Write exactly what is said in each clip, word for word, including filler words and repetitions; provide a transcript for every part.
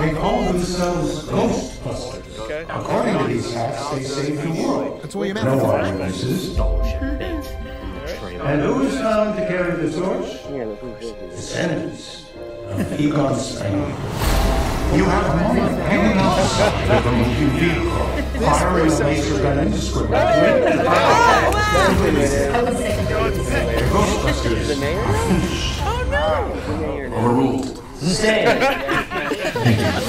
They call themselves Ghostbusters. Okay. According to these hats, they save the world. That's what you meant. No eyewitnesses. And who is found to carry the torch? Descendants of Egon Spengler. You have a moment hanging outside of a moving vehicle, firing a laser gun indiscriminately. The Ghostbusters are finished. Overruled. Stay. Thank you.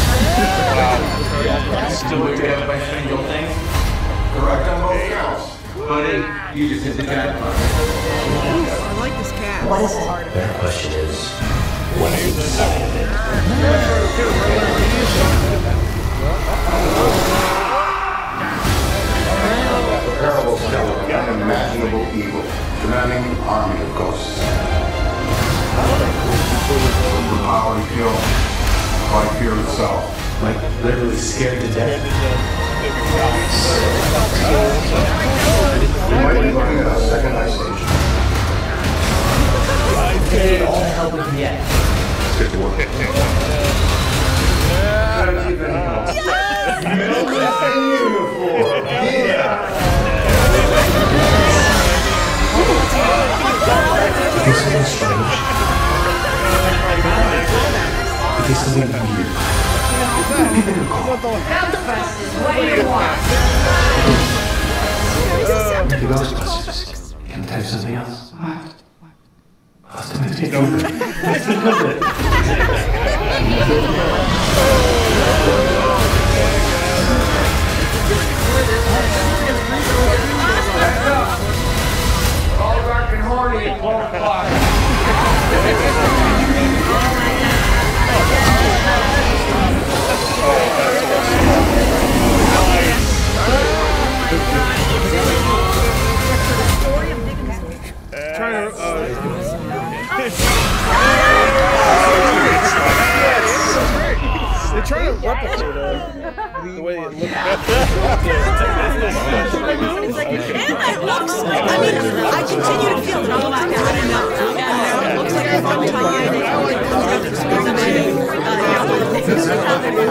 Wow. Still what you have by single thing? Correct on both counts. Buddy, you just hit the jackpot. I like this cat. What is it? Their question is, what is inside of it? The parable tells of unimaginable evil, demanding an army of ghosts. The power to kill by fear itself. Like literally scared to death. You might be looking at a second ice station. They need all the help we can get. Let's get to work. This isn't strange. This isn't weird. Ghostbusters, what do you want? The Ghostbusters. Can I tell you something else? What? Last time I take over. All dark and horny at twelve o'clock. Trying to, uh... They're trying to replicate uh, the way it looks. And it looks, I mean, I continue to feel that all of that is enough. It looks like a fun time.